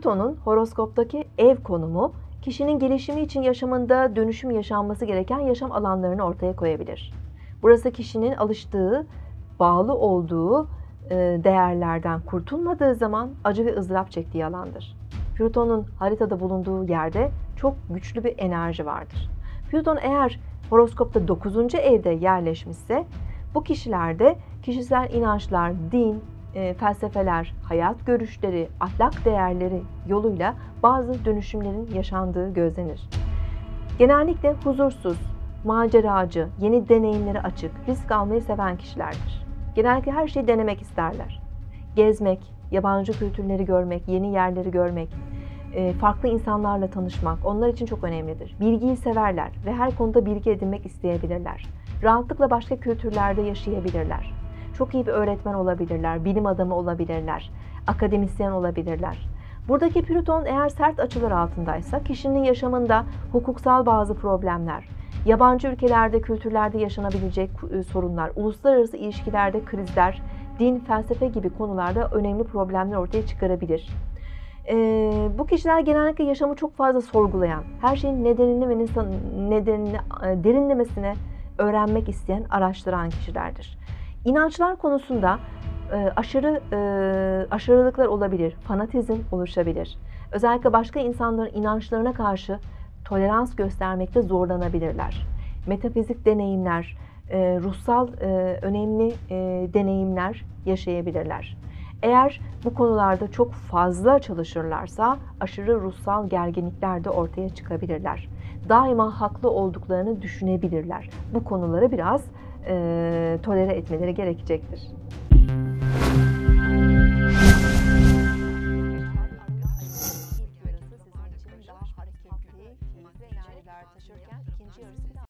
Plüton'un horoskoptaki ev konumu, kişinin gelişimi için yaşamında dönüşüm yaşanması gereken yaşam alanlarını ortaya koyabilir. Burası kişinin alıştığı, bağlı olduğu değerlerden kurtulmadığı zaman acı ve ızdırap çektiği alandır. Plüton'un haritada bulunduğu yerde çok güçlü bir enerji vardır. Plüton eğer horoskopta 9. evde yerleşmişse, bu kişilerde kişisel inançlar, din, felsefeler, hayat görüşleri, ahlak değerleri yoluyla bazı dönüşümlerin yaşandığı gözlenir. Genellikle huzursuz, maceracı, yeni deneyimlere açık, risk almayı seven kişilerdir. Genellikle her şeyi denemek isterler. Gezmek, yabancı kültürleri görmek, yeni yerleri görmek, farklı insanlarla tanışmak onlar için çok önemlidir. Bilgiyi severler ve her konuda bilgi edinmek isteyebilirler. Rahatlıkla başka kültürlerde yaşayabilirler. Çok iyi bir öğretmen olabilirler, bilim adamı olabilirler, akademisyen olabilirler. Buradaki Plüton eğer sert açılar altındaysa kişinin yaşamında hukuksal bazı problemler, yabancı ülkelerde, kültürlerde yaşanabilecek sorunlar, uluslararası ilişkilerde krizler, din, felsefe gibi konularda önemli problemler ortaya çıkarabilir. Bu kişiler genellikle yaşamı çok fazla sorgulayan, her şeyin nedenini ve nedenini derinlemesine öğrenmek isteyen, araştıran kişilerdir. İnançlar konusunda aşırılıklar olabilir, fanatizm oluşabilir. Özellikle başka insanların inançlarına karşı tolerans göstermekte zorlanabilirler. Metafizik deneyimler, ruhsal önemli deneyimler yaşayabilirler. Eğer bu konularda çok fazla çalışırlarsa aşırı ruhsal gerginlikler de ortaya çıkabilirler. Daima haklı olduklarını düşünebilirler. Bu konuları biraz tolere etmeleri gerekecektir. İlk yarısı sizin için daha hareketli, keyifli enerjiler taşırken ikinci yarısı